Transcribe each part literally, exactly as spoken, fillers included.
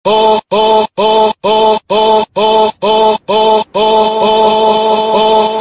oh, oh, oh, oh, oh, oh, oh, oh, oh,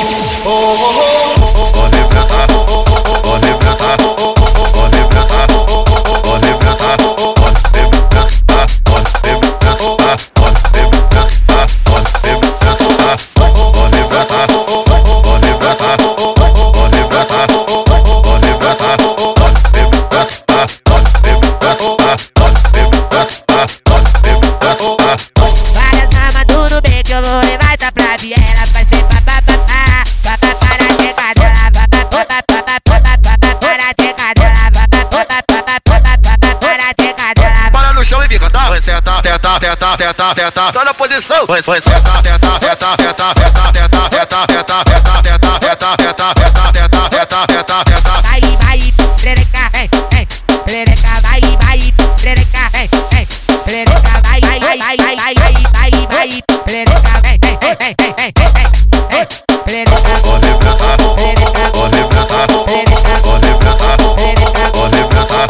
Tenta, tenta, tenta, tenta, tenta, tá na posição. Vai, vai, tenta, tenta, tenta, tenta, tenta, tenta, tenta, tenta, tenta, tenta, tenta, tenta, tenta, tenta, tenta, tenta. Vai, vai, perereca, vem, vem, perereca, vai, vai, perereca, vem, vem, perereca, vai, vai, vai, vai, vai, vai, vai, vai, perereca, vem, vem, vem, vem, vem, vem, vem, perereca, pode brotar, pode brotar, pode brotar, pode brotar,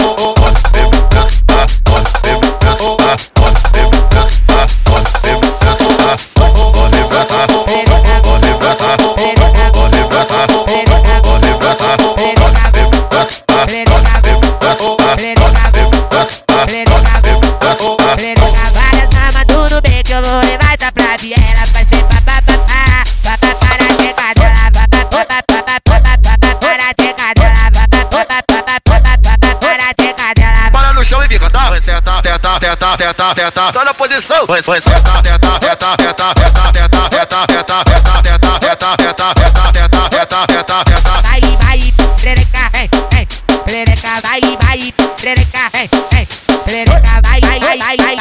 várias armas no meio que eu vou levar essa pra viela. Vai ser papapá, papapá na teca dela, papapá, papapá, para a teca dela, papapá, papapá na teca dela. para no chão e fica, tá? Vai, senta, tenta, tenta, tenta, tenta, tá na posição. Vai, vai, senta, tenta, tenta, tenta, tenta, tenta, tenta, tenta, tenta, tenta, tenta, tenta, tenta, tenta, tenta, tenta. Vai, vai, perereca, vem, vem, perereca, vai, vai, perereca, vem, vem, perereca, vai, vai, vai, vai.